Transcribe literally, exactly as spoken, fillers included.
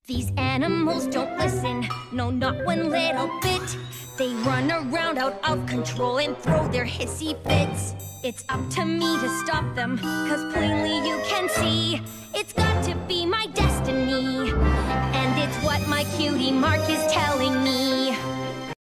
These animals don't listen, no, not one little bit. They run around out of control and throw their hissy fits. It's up to me to stop them, cause plainly you can see it's got